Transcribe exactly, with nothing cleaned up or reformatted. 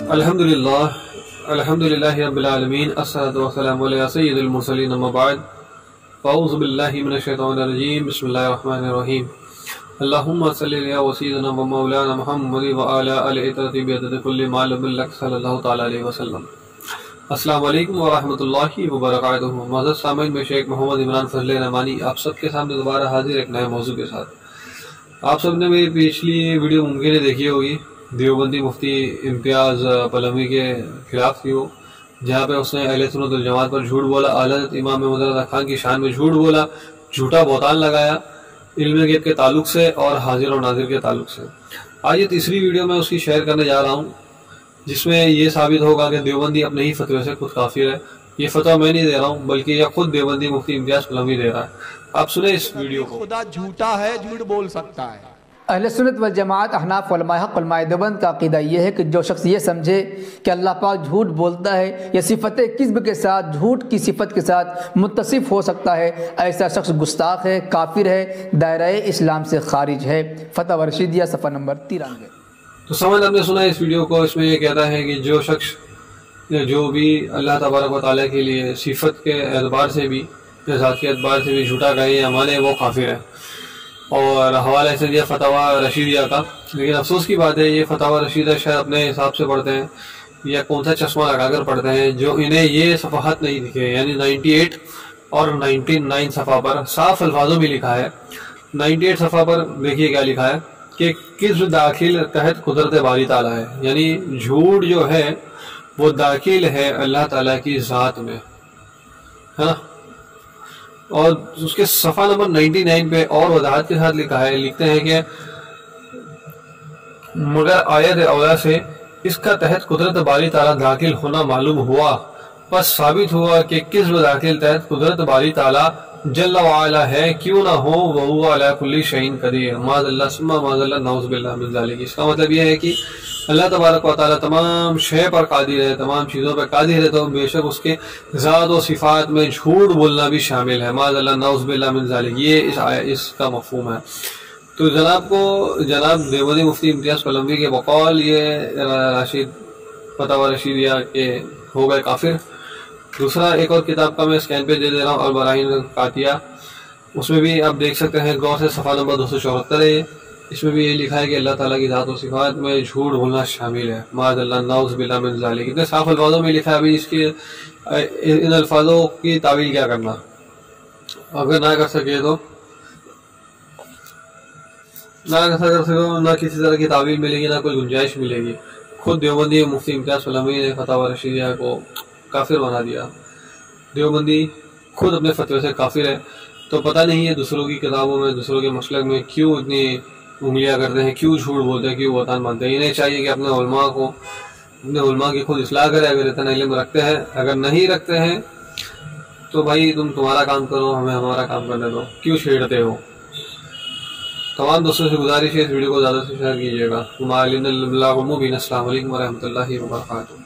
الحمدللہ الحمدللہ رب العالمین الصلاۃ والسلام علی سید المرسلین اما بعد اعوذ باللہ من الشیطان الرجیم بسم اللہ الرحمن الرحیم اللہم صلی علی سیدنا و مولانا محمد وعلی آلہ اطہرین بعدد کل ما لم لک صلی اللہ تعالی علیہ وسلم۔ السلام علیکم ورحمۃ اللہ وبرکاتہ۔ معزز سامعین، میں شیخ محمد عمران فضل رحمانی آپ سب کے سامنے دوبارہ حاضر ایک نئے موضوع کے ساتھ۔ آپ سب نے میری پچھلی ویڈیو ممکن ہے دیکھی ہوگی، دیوبندی مفتی امتیاز پلوی کے خلاف تھی وہ، جہاں پہ اس نے اہل سنت والجماعت پر جھوٹ بولا، حضرت امام محمد رضا خان کی شان میں جھوٹ بولا، جھوٹا بہتان لگایا علم غیب کے تعلق سے اور حاضر و ناظر کے تعلق سے۔ آج یہ تیسری ویڈیو میں اس کی شیئر کرنے جا رہا ہوں، جس میں یہ ثابت ہوگا کہ دیوبندی اپنے ہی فتوے سے خود کافر ہے۔ یہ فتویٰ میں نہیں دے رہا ہوں، بلکہ یہ خود دیوبندی مفتی امتیاز پلوی دے رہا ہے۔ آپ سنیں اس ویڈیو کو۔ خدا جھوٹا ہے، جھوٹ بول سکتا ہے۔ اہل سنت والجماعت احناف علماء حق علماء دیوبند کا عقیدہ یہ ہے کہ جو شخص یہ سمجھے کہ اللہ پاک جھوٹ بولتا ہے یا صفت کذب کے ساتھ، جھوٹ کی صفت کے ساتھ متصف ہو سکتا ہے، ایسا شخص گستاخ ہے، کافر ہے، دائرہ اسلام سے خارج ہے۔ فتح رشیدیہ صفحہ نمبر ترانوے۔ تو سمجھ آپ نے سنا اس ویڈیو کو، اس میں یہ کہتا ہے کہ جو شخص جو بھی اللہ تبارک و تعالیٰ کے لیے صفت کے اعتبار سے بھی یا ذات کے اعتبار سے بھی جھوٹا کہے یا مانے، وہ کافر ہے۔ اور حوالہ سے دیا فتح رشیدیہ کا، لیکن افسوس کی بات ہے یہ فتح رشیدیہ شاید اپنے حساب سے پڑھتے ہیں یا کون سا چشمہ لگا کر پڑھتے ہیں، جو انہیں یہ صفحات نہیں دکھے، یعنی نائنٹی ایٹ اور نائنٹی نائن صفحہ پر صاف الفاظوں میں لکھا ہے۔ نائنٹی ایٹ صفحہ پر دیکھیے کیا لکھا ہے کہ کذب داخل تحت قدرت باری تعالیٰ ہے، یعنی جھوٹ جو ہے وہ داخل ہے اللہ تعالیٰ کی ذات میں، ہے نا۔ اور اس کے صفحہ نمبر نائنٹی نائن پہ اور وضاحت کے ساتھ لکھا ہے، لکھتے ہیں کہ مگر آیت اولا سے اس کا تحت قدرت باری تعالیٰ داخل ہونا معلوم ہوا، پس ثابت ہوا کہ کذب داخل تحت قدرت باری تعالیٰ جل وعلا ہے، کیوں نہ ہو وہو علی کل شیء قدیر، معاذ اللہ ثم معاذ اللہ نعوذ باللہ من ذالک۔ اس کا مطلب یہ ہے کہ اللہ تبارک و تعالیٰ تمام شے پر قادر ہے، تمام چیزوں پر قادر ہے، تو بے شک اس کے ذات و صفات میں جھوٹ بولنا بھی شامل ہے، معاذ اللہ نعوذ باللہ من ذالک۔ یہ اس اس کا مفہوم ہے۔ تو جناب کو جناب دیوبندی مفتی امتیاز پلوی کے بقول یہ راشد فتح رشیدیہ کے ہو گئے کافر۔ دوسرا ایک اور کتاب کا میں اسکین پہ دے دے رہا ہوں، البراہین قاطعہ، اس میں بھی آپ دیکھ سکتے ہیں غور سے، صفحہ نمبر دو سو چوہتر ہے۔ اس میں بھی یہ لکھا ہے کہ اللہ تعالیٰ کی ذات و صفات میں جھوٹ بولنا شامل ہے، معاذ اللہ نعوذ باللہ من ذالک۔ اتنے صاف الفاظوں میں لکھا ہے، ابھی اس کے ان الفاظوں کی تعویل کیا کرنا، اگر نہ کر سکے تو نہ کر سکے نہ کسی طرح کی تعویل ملے گی، نہ کوئی گنجائش ملے گی۔ خود دیوبندی مفتی امتیاز پلوی نے فتح رشیدیہ کو کافر بنا دیا۔ دیوبندی خود اپنے فتوے سے کافر ہے، تو پتہ نہیں ہے دوسروں کی کتابوں میں، دوسروں کے مسلک میں کیوں اتنی انگلیاں کرتے ہیں، کیوں جھوٹ بولتے ہیں، کیوں بہتان مانتے ہیں۔ انہیں چاہیے کہ اپنے علماء کو اپنے علماء کی خود اصلاح کرے، اگر اتنا علم رکھتے ہیں۔ اگر نہیں رکھتے ہیں تو بھائی تم تمہارا کام کرو، ہمیں ہمارا کام کرنے دو، کیوں چھیڑتے ہو۔ تمام دوستوں سے گزارش ہے اس ویڈیو کو زیادہ سے شیئر کیجیے گا۔ السلام علیکم ورحمۃ اللہ وبرکاتہ۔